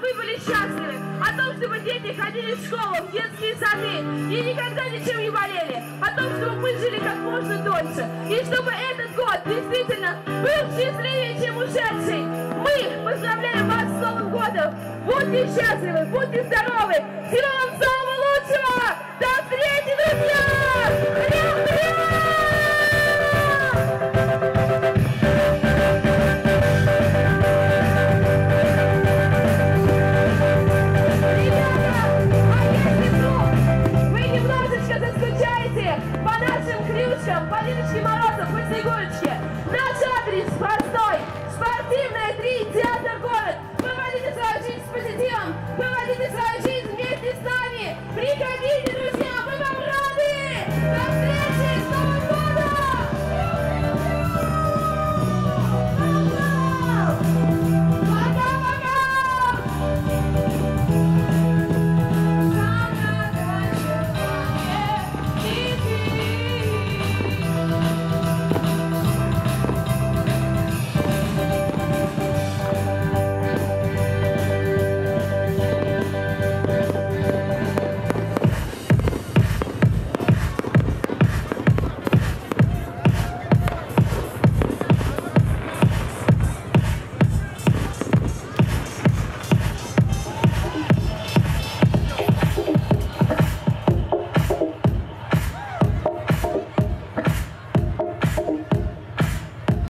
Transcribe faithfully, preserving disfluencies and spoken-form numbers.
вы были счастливы, о том, чтобы дети ходили в школу, в детские сады и никогда ничем не болели, о том, чтобы мы жили как можно дольше, и чтобы этот год действительно был счастливее, чем ушедший. Мы поздравляем вас с Новым годом! Будьте счастливы, будьте здоровы! Всего вам самого